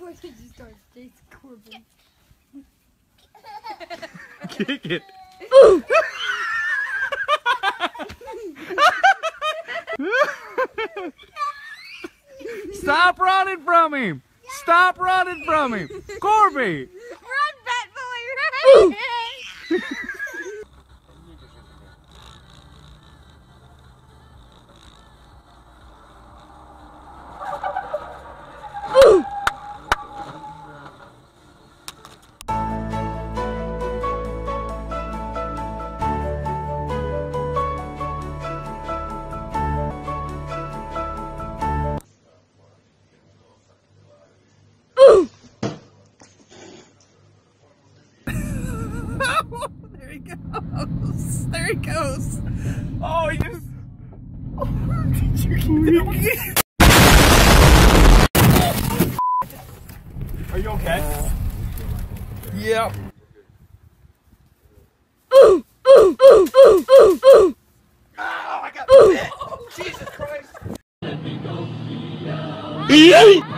When did you start Jason Corbin? Kick it. Stop running from him! Stop running from him! Corby! Run, Bat Boy, run! There he goes. There he goes. Oh, he just. Oh, did you get Are you okay? Yep. Oh, I got bit. Jesus Christ.